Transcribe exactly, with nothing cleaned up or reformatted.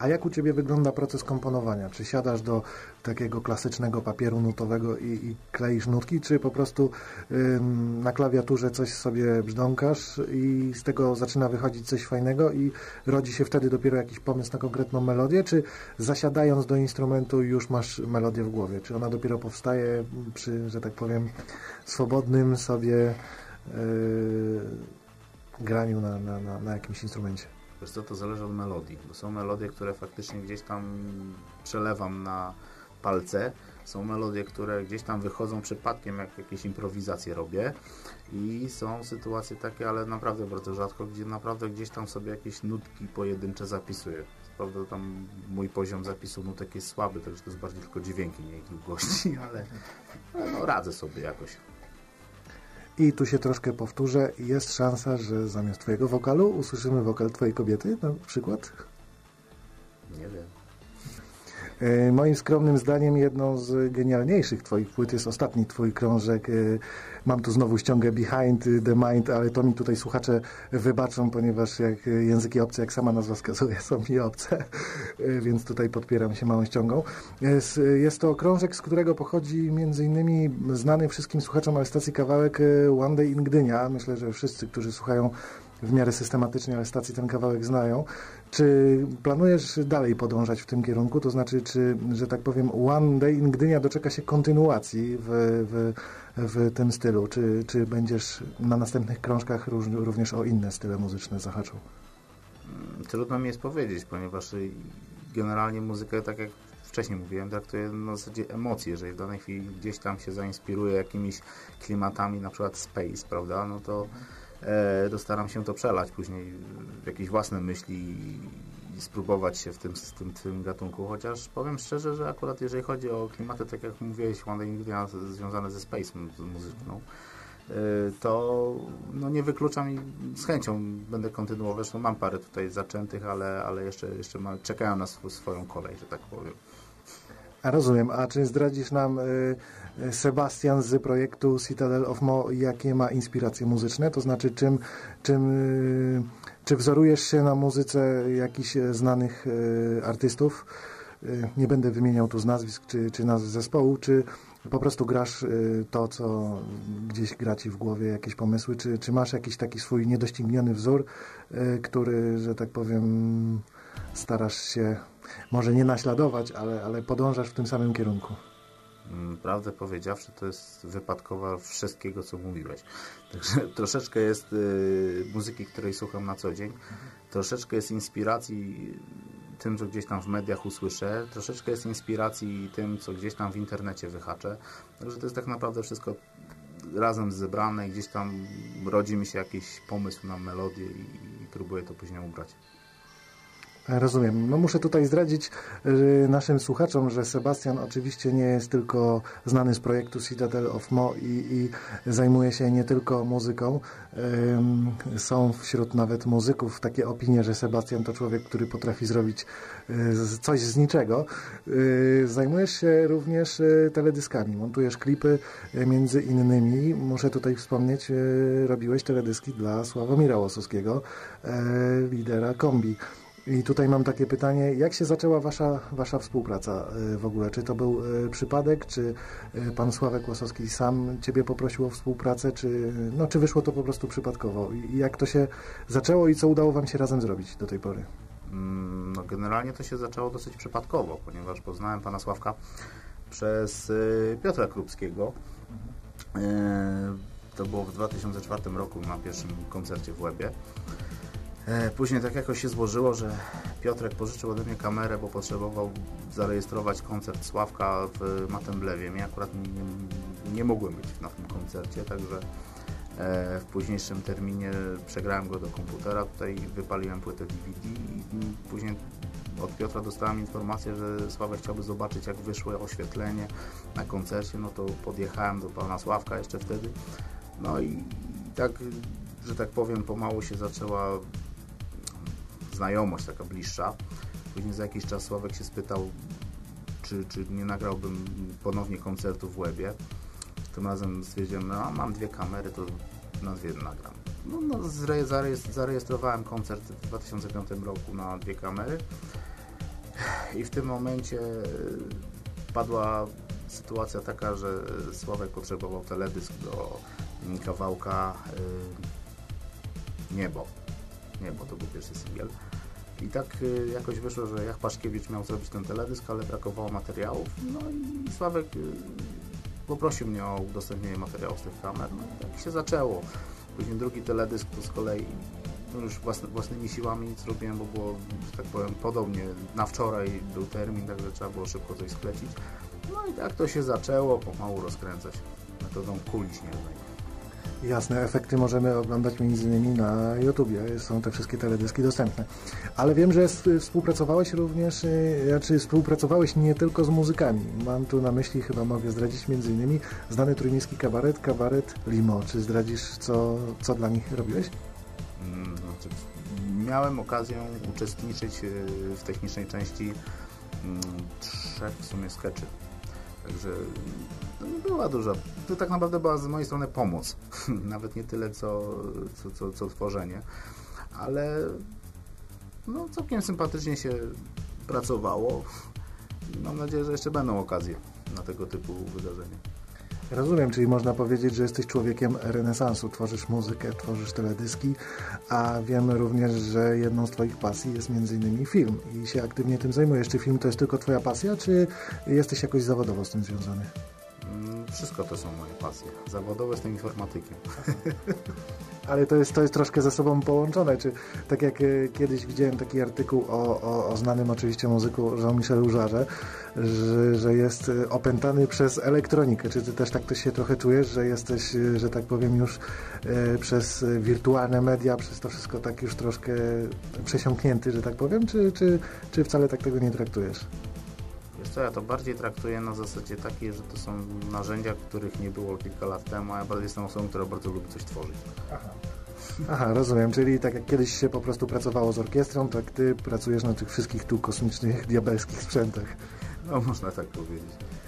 A jak u Ciebie wygląda proces komponowania? Czy siadasz do takiego klasycznego papieru nutowego i, i kleisz nutki, czy po prostu ym, na klawiaturze coś sobie brzdąkasz i z tego zaczyna wychodzić coś fajnego i rodzi się wtedy dopiero jakiś pomysł na konkretną melodię, czy zasiadając do instrumentu już masz melodię w głowie? Czy ona dopiero powstaje przy, że tak powiem, swobodnym sobie yy, graniu na, na, na, na jakimś instrumencie? Wiesz co, to zależy od melodii, bo są melodie, które faktycznie gdzieś tam przelewam na palce, są melodie, które gdzieś tam wychodzą przypadkiem, jak jakieś improwizacje robię i są sytuacje takie, ale naprawdę bardzo rzadko, gdzie naprawdę gdzieś tam sobie jakieś nutki pojedyncze zapisuję. Prawda, tam mój poziom zapisu nutek jest słaby, także to jest bardziej tylko dźwięki, nie ich długości, ale no, radzę sobie jakoś. I tu się troszkę powtórzę, jest szansa, że zamiast Twojego wokalu usłyszymy wokal Twojej kobiety, na przykład? Nie wiem. E, moim skromnym zdaniem jedną z genialniejszych Twoich płyt jest ostatni Twój krążek. E, mam tu znowu ściągę Behind the Mind, ale to mi tutaj słuchacze wybaczą, ponieważ jak języki obce, jak sama nazwa wskazuje, są mi obce, e, więc tutaj podpieram się małą ściągą. Jest, jest to krążek, z którego pochodzi między innymi znany wszystkim słuchaczom ale stacji kawałek One Day in Gdynia. Myślę, że wszyscy, którzy słuchają w miarę systematycznie, ale stacji ten kawałek znają. Czy planujesz dalej podążać w tym kierunku? To znaczy, czy, że tak powiem, One Day in Gdynia doczeka się kontynuacji w, w, w tym stylu? Czy, czy będziesz na następnych krążkach również o inne style muzyczne zahaczył? Trudno mi jest powiedzieć, ponieważ generalnie muzykę, tak jak wcześniej mówiłem, traktuję na zasadzie emocji. Jeżeli w danej chwili gdzieś tam się zainspiruje jakimiś klimatami, na przykład space, prawda, no to e, to staram się to przelać później w jakieś własne myśli i, i spróbować się w tym, w tym, w tym gatunku, chociaż powiem szczerze, że akurat jeżeli chodzi o klimaty, tak jak mówiłeś, One Day in Gdynia, związane ze space muzyczną, to no nie wykluczam i z chęcią będę kontynuował. Zresztą mam parę tutaj zaczętych, ale, ale jeszcze, jeszcze ma, czekają na sw swoją kolej, że tak powiem. A rozumiem. A czy zdradzisz nam y, Sebastian z projektu Citadel of Mo, jakie ma inspiracje muzyczne? To znaczy, czym, czym, y, czy wzorujesz się na muzyce jakichś znanych y, artystów? Y, nie będę wymieniał tu z nazwisk czy, czy nazw zespołu, czy po prostu grasz y, to, co gdzieś gra Ci w głowie, jakieś pomysły, czy, czy masz jakiś taki swój niedościgniony wzór, y, który, że tak powiem, starasz się może nie naśladować, ale, ale podążasz w tym samym kierunku? Prawdę powiedziawszy, to jest wypadkowa wszystkiego, co mówiłeś. Także troszeczkę jest y, muzyki, której słucham na co dzień, troszeczkę jest inspiracji tym, co gdzieś tam w mediach usłyszę, troszeczkę jest inspiracji tym, co gdzieś tam w internecie wyhaczę. Także to jest tak naprawdę wszystko razem zebrane i gdzieś tam rodzi mi się jakiś pomysł na melodię i, i próbuję to później ubrać. Rozumiem. No muszę tutaj zdradzić y, naszym słuchaczom, że Sebastian oczywiście nie jest tylko znany z projektu Citadel of Mo i, i zajmuje się nie tylko muzyką. Y, są wśród nawet muzyków takie opinie, że Sebastian to człowiek, który potrafi zrobić y, coś z niczego. Y, zajmujesz się również y, teledyskami. Montujesz klipy y, między innymi. Muszę tutaj wspomnieć, y, robiłeś teledyski dla Sławomira Łosowskiego, y, lidera Kombi. I tutaj mam takie pytanie, jak się zaczęła wasza, wasza współpraca w ogóle? Czy to był przypadek, czy pan Sławek Łosowski sam Ciebie poprosił o współpracę, czy, no, czy wyszło to po prostu przypadkowo? I jak to się zaczęło i co udało wam się razem zrobić do tej pory? No, generalnie to się zaczęło dosyć przypadkowo, ponieważ poznałem pana Sławka przez Piotra Krupskiego. To było w dwa tysiące czwartym roku na pierwszym koncercie w Łebie. Później tak jakoś się złożyło, że Piotrek pożyczył ode mnie kamerę, bo potrzebował zarejestrować koncert Sławka w Matemblewie. Ja akurat nie, nie mogłem być na tym koncercie, także w późniejszym terminie przegrałem go do komputera, tutaj wypaliłem płytę D V D i później od Piotra dostałem informację, że Sławek chciałby zobaczyć, jak wyszło oświetlenie na koncercie. No to podjechałem do pana Sławka jeszcze wtedy. No i tak, że tak powiem, pomału się zaczęła znajomość taka bliższa. Później za jakiś czas Sławek się spytał, czy, czy nie nagrałbym ponownie koncertu w Łebie. Tym razem stwierdziłem, no mam dwie kamery, to na dwie nagram. No, no zarejestrowałem koncert w dwa tysiące piątym roku na dwie kamery. I w tym momencie padła sytuacja taka, że Sławek potrzebował teledysk do kawałka Niebo. Niebo to był pierwszy singiel. I tak jakoś wyszło, że Jach Paszkiewicz miał zrobić ten teledysk, ale brakowało materiałów. No i Sławek poprosił mnie o udostępnienie materiałów z tych kamer. No i tak się zaczęło. Później drugi teledysk to z kolei no już własny, własnymi siłami zrobiłem, bo było, że tak powiem, podobnie. Na wczoraj był termin, także trzeba było szybko coś sklecić. No i tak to się zaczęło pomału rozkręcać metodą kuli śnieżnej. Jasne, efekty możemy oglądać między innymi na YouTubie, są te wszystkie teledyski dostępne. Ale wiem, że współpracowałeś również, znaczy współpracowałeś nie tylko z muzykami. Mam tu na myśli, chyba mogę zdradzić, między innymi znany trójmiejski kabaret, kabaret Limo. Czy zdradzisz, co, co dla nich robiłeś? Hmm, znaczy, miałem okazję uczestniczyć w technicznej części trzech w sumie skeczy. Także to nie była duża, to tak naprawdę była z mojej strony pomoc, nawet nie tyle co, co, co, co tworzenie, ale no, całkiem sympatycznie się pracowało i mam nadzieję, że jeszcze będą okazje na tego typu wydarzenia. Rozumiem, czyli można powiedzieć, że jesteś człowiekiem renesansu, tworzysz muzykę, tworzysz teledyski, a wiemy również, że jedną z Twoich pasji jest między innymi film i się aktywnie tym zajmujesz. Czy film to jest tylko Twoja pasja, czy jesteś jakoś zawodowo z tym związany? Wszystko to są moje pasje. Zawodowo jestem informatykiem. Ale to jest, to jest troszkę ze sobą połączone. Czy tak jak kiedyś widziałem taki artykuł o, o, o znanym oczywiście muzyku Jean-Michelu Jarre, że, że jest opętany przez elektronikę. Czy ty też tak to się trochę czujesz, że jesteś, że tak powiem, już e, przez wirtualne media, przez to wszystko tak już troszkę przesiąknięty, że tak powiem, czy, czy, czy wcale tak tego nie traktujesz? Wiesz co, ja to bardziej traktuję na zasadzie takiej, że to są narzędzia, których nie było kilka lat temu, a ja bardziej jestem osobą, która bardzo lubi coś tworzyć. Aha. Aha, rozumiem, czyli tak jak kiedyś się po prostu pracowało z orkiestrą, tak ty pracujesz na tych wszystkich tu kosmicznych, diabelskich sprzętach. No, można tak powiedzieć.